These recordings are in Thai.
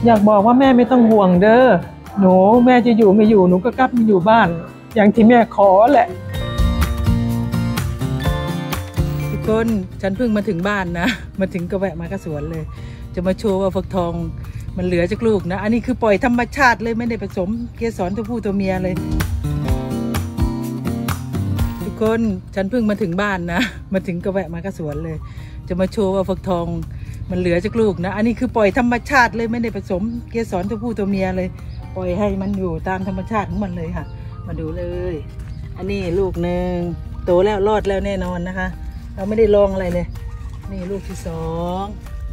อยากบอกว่าแม่ไม่ต้องห่วงเด้อหนูแม่จะอยู่ไม่อยู่หนูก็กลับมาอยู่บ้านอย่างที่แม่ขอแหละทุกคนฉันเพิ่งมาถึงบ้านนะมาถึงก็แวะมากระสวนเลยจะมาโชว์ว่าฟักทองมันเหลือจากลูกนะอันนี้คือปล่อยธรรมชาติเลยไม่ได้ผสมเกสรตัวผู้ตัวเมียเลยทุกคนฉันเพิ่งมาถึงบ้านนะมาถึงก็แวะมากระสวนเลยจะมาโชว์ว่าฟักทองมันเหลือจากลูกนะอันนี้คือปล่อยธรรมชาติเลยไม่ได้ผสมเกสรตัวผู้ตัวเมียเลยปล่อยให้มันอยู่ตามธรรมชาติของมันเลยค่ะมาดูเลยอันนี้ลูกหนึ่งโตแล้วรอดแล้วแน่นอนนะคะเราไม่ได้ลองอะไรเลยนี่ลูกที่สอง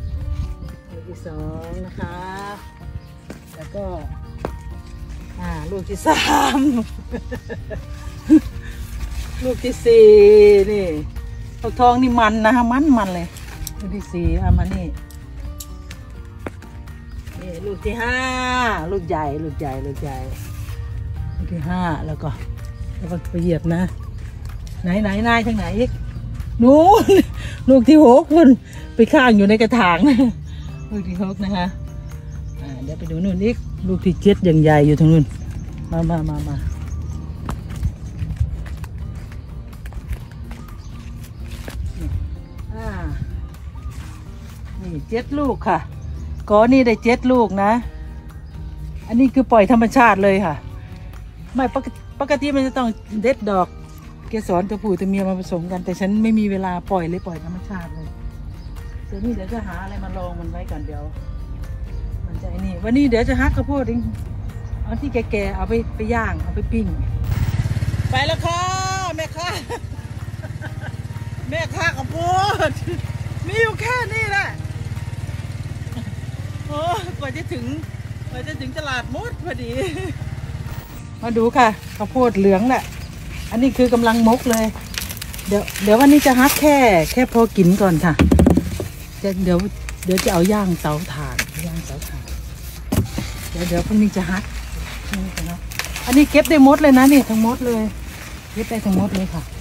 นะคะแล้วก็ลูกที่สามลูกที่สี่นี่ฟักทองนี่มันนะคะมันเลยลูกที่สี่มานี่ลูกที่ห้าลูกใหญ่ลูกที่ห้าแล้วก็ไปเหยียบนะไหนนายทางไหนอีกนู้นลูกที่หกคนไปข้างอยู่ในกระถางลูกที่หกนะคะเดี๋ยวไปดูนู่นอีกลูกที่เจ็ดยังใหญ่อยู่ทางนู้นมานี่7 ลูกค่ะก็นี่ได้7 ลูกนะอันนี้คือปล่อยธรรมชาติเลยค่ะไม่ปกติมันจะต้องเด็ดดอกเกสรตัวผู้ตัวเมียมาผสมกันแต่ฉันไม่มีเวลาปล่อยเลยปล่อยธรรมชาติเลยเดี๋ยวนี้เดี๋ยวจะหาอะไรมาลองมันไว้ก่อนเดี๋ยวมันจะนี่วันนี้เดี๋ยวจะหักข้าวโพดเองเอาที่แก่ๆเอาไปย่างเอาไปปิ้งไปแล้วค่ะแม่ค่ะข้าวโพดมีอยู่แค่นี้แหละโอ้กว่าจะถึงตลาดมดพอดีมาดูค่ะข้าวโพดเหลืองแหละอันนี้คือกำลังมกเลยเดี๋ยววันนี้จะฮักแค่พอกินก่อนค่ะเดี๋ยวจะเอาย่างเตาถ่านเดี๋ยวพรุ่งนี้จะฮักอันนี้เก็บได้หมดเลยนะนี่ทั้งหมดเลยเก็บได้ทั้งหมดเลยค่ะ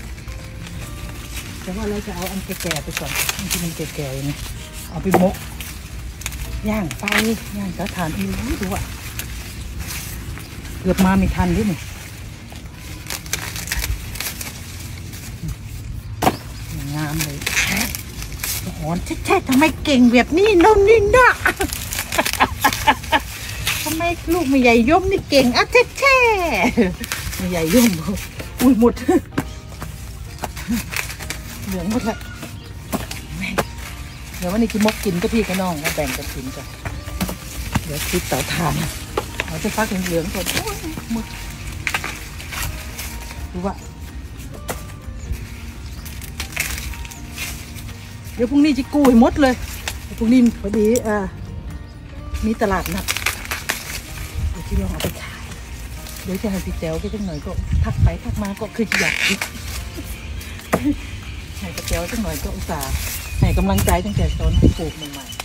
แต่ว่าเราจะเอาอันแก่ๆไปก่อนอันที่มันแก่ๆนี่เอาไปมกย่างเตาถ่านดูอ่ะเกือบมาไม่ทันด้วยนี่งามเลยหอนแช่ทำไมเก่งแบบนี้น้องนี่นะทำไมลูกไม่ใหญ่ย่อมนี่เก่งอ่ะแช่ไม่ใหญ่ย่อมอุ้ยหมดเหลืองหมดละเดี๋ยววันนี้กินมกกินก็พี่กับน้องมาแบ่งกันกินกันเดี๋ยวคิดเตาถ่านเราจะฟักเหลืองๆก่อนหมดดูว่าเดี๋ยวพรุ่งนี้จะกู้ให้หมดเลยพรุ่งนี้พอดีมีตลาดนัดเดี๋ยวที่ลองเอาไปขายเดี๋ยวจะให้พี่แจ๋วก็จังหน่อยก็ทักไปทักมาก็คืออยากกินให้พี่แจ๋วจังหน่อยก็อุตส่าห์ให้กำลังใจตั้งแต่ตอนปลูกใหม่ๆ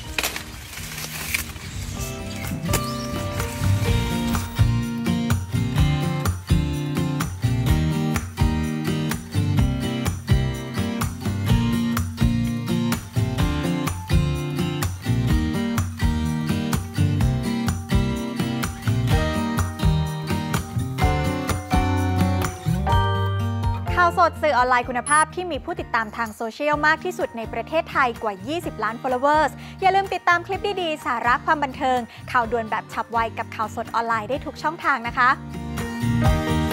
ข่าวสดสื่อออนไลน์คุณภาพที่มีผู้ติดตามทางโซเชียลมากที่สุดในประเทศไทยกว่า 20 ล้าน followers อย่าลืมติดตามคลิปดีๆ สาระความบันเทิงข่าวด่วนแบบฉับไวกับข่าวสดออนไลน์ได้ทุกช่องทางนะคะ